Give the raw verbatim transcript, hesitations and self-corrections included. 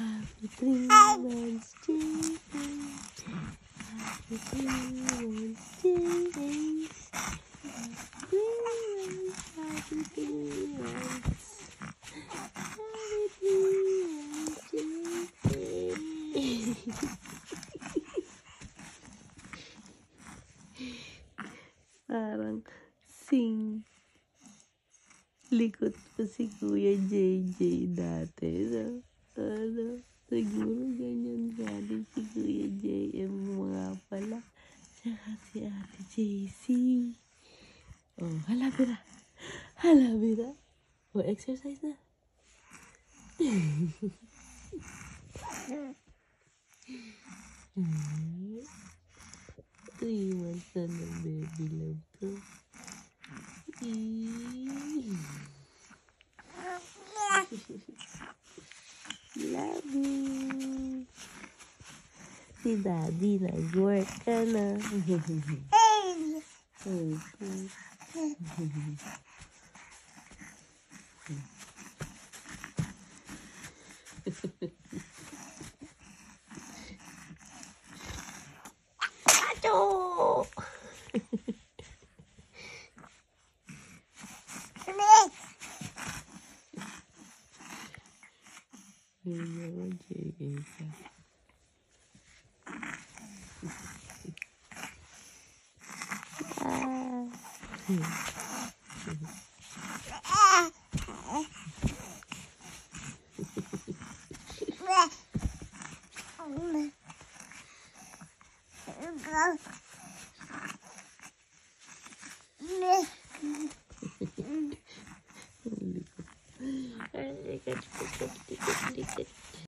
Happy three months, James. Happy three months, James. Happy three months. Happy three months, James. Parang sing. Likot pa si Kuya J J dati. No? Ano? Siguro ganyan galing si Kuya J M mga pala. Saka si Ate J C. Oh, halabira. Halabira. Oh, exercise na. Three months na ng baby love ko. Love you. Si Daddy nag-work ka na. Ato!